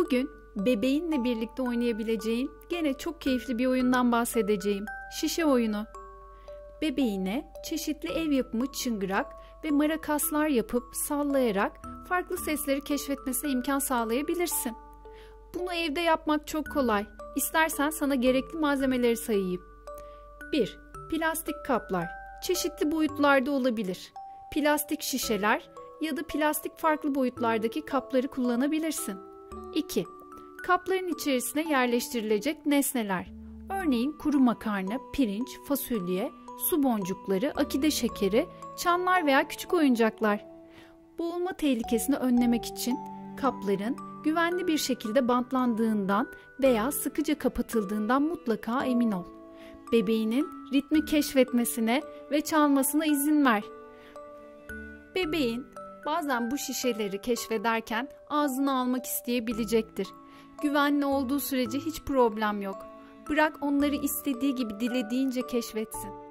Bugün bebeğinle birlikte oynayabileceğin gene çok keyifli bir oyundan bahsedeceğim. Şişe oyunu. Bebeğine çeşitli ev yapımı çıngırak ve marakaslar yapıp sallayarak farklı sesleri keşfetmesine imkan sağlayabilirsin. Bunu evde yapmak çok kolay. İstersen sana gerekli malzemeleri sayayım. 1. Plastik kaplar. Çeşitli boyutlarda olabilir. Plastik şişeler ya da plastik farklı boyutlardaki kapları kullanabilirsin. 2. Kapların içerisine yerleştirilecek nesneler. Örneğin kuru makarna, pirinç, fasulye, su boncukları, akide şekeri, çanlar veya küçük oyuncaklar. Boğulma tehlikesini önlemek için kapların güvenli bir şekilde bantlandığından veya sıkıca kapatıldığından mutlaka emin ol. Bebeğinin ritmi keşfetmesine ve çalmasına izin ver. Bebeğin bazen bu şişeleri keşfederken ağzına almak isteyebilecektir. Güvenli olduğu sürece hiç problem yok. Bırak onları istediği gibi dilediğince keşfetsin.